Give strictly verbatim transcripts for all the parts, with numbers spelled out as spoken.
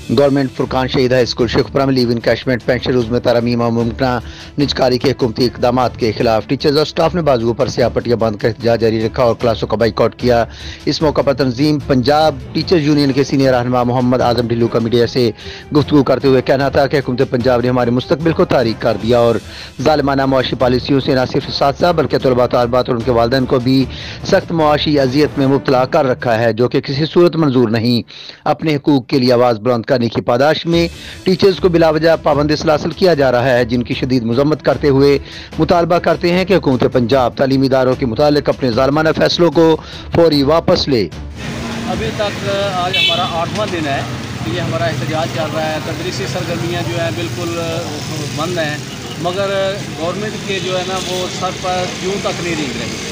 Government Furqan शहीद high school Sheikhpura में leave इन कैशमेंट pension रूज में तरमीम और मुमकिन निजकारी के हुकूमती इकदाम के खिलाफ टीचर्स और स्टाफ ने बाजुओं पर स्याह पट्टियां बांध कर एहतजाज जारी रखा और क्लासों का बाइकआउट किया। इस मौका पर तंजीम पंजाब टीचर्स यूनियन के सीनियर रहनुमा मोहम्मद आजम ढिल्लू का मीडिया से गुफ्तगू करते हुए कहना था कि हुकूमत पंजाब ने हमारे मुस्तकबिल को तारीक कर दिया और जालिमाना मुआशी पॉलिसियों से न सिर्फ साथ बल्कि तलबा तालबात और उनके वालिदैन को भी सख्त मुआशी अजियत में मुब्तला कर रखा है, जो कि किसी सूरत मंजूर नहीं। अपने हुकूक के लिए आवाज़ बुलंद करने की पादाश में टीचर्स को बिलावजह पाबंदी से हासिल किया जा रहा है, जिनकी शदीद मजम्मत करते हुए मुतालबा करते हैं कि हुकूमत पंजाब तालीमी इदारों के मुतालिक अपने ज़ालिमाना फैसलों को फौरी वापस ले। अभी तक आज हमारा आठवां दिन है कि ये हमारा एहतजाज चल रहा है। तदरीसी सरगर्मियाँ जो हैं बिल्कुल बंद हैं, मगर गवर्नमेंट के जो है ना वो सर पर क्यों तक नहीं रेंग रही।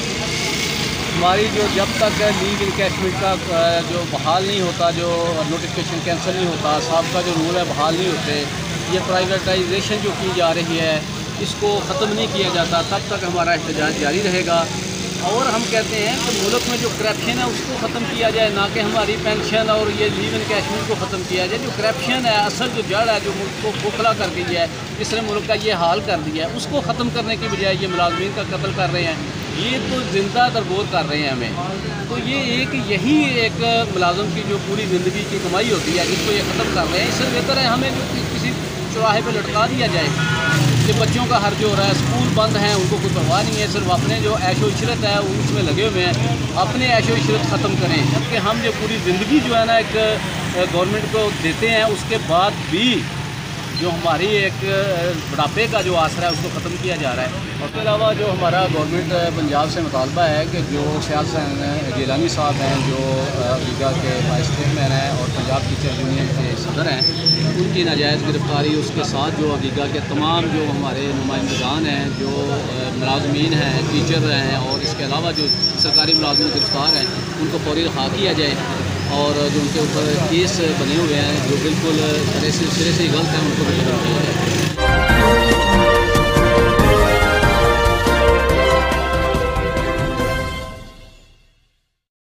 हमारी जो जब तक लीव इनकैशमेंट का जो बहाल नहीं होता, जो नोटिफिकेशन कैंसिल नहीं होता, साहब का जो रूल है बहाल नहीं होते, ये प्राइवेटाइजेशन जो की जा रही है इसको ख़त्म नहीं किया जाता, तब तक हमारा एहतजाज जारी रहेगा। और हम कहते हैं कि मुल्क में जो करप्शन है उसको ख़त्म किया जाए, ना कि हमारी पेंशन और ये लीव इनकैशमेंट को ख़त्म किया जाए। जो करप्शन है, असल जो जड़ है, जो मुल्क को खोखला कर दी है, जिसने मुल्क का ये हाल कर दिया है, उसको ख़त्म करने की बजाय ये मुलाजमीन का कत्ल कर रहे हैं, ये तो जिंदा दरगोर कर रहे हैं हमें। तो ये एक यही एक मुलाजम की जो पूरी ज़िंदगी की कमाई होती है, इसको ये ख़त्म कर रहे हैं। इससे बेहतर है हमें जो किसी चौराहे पे लटका दिया जाए कि बच्चों का हर्ज हो रहा है, स्कूल बंद हैं, उनको कोई परवाह नहीं है, सिर्फ अपने जो ऐशो इशरत है उसमें लगे हुए हैं, अपने ऐशो इशरत ख़त्म करें। जबकि हम जो पूरी ज़िंदगी जो है ना एक गवर्नमेंट को देते हैं, उसके बाद भी जो हमारी एक बुढ़ापे का जो आसरा है उसको ख़त्म किया जा रहा है। और उसके अलावा जो हमारा गवर्नमेंट पंजाब से मुतालबा है कि जो सियासत गिलानी साहब हैं, जो लीगा के वाइस चेयरमैन हैं और पंजाब टीचर यूनियन के सदर हैं, उनकी नाजायज़ गिरफ्तारी, उसके साथ जो लीगा के तमाम जो हमारे नुमाइंदगान हैं, जो मुलाजमीन हैं, टीचर हैं और इसके अलावा जो सरकारी मुलाजमीन गिरफ्तार हैं, उनको फौरी रिहा किया जाए और जो उनके ऊपर केस बने हुए हैं जो बिल्कुल तरह से सिरे से गलत हैं उनको भी खत्म किया जाए।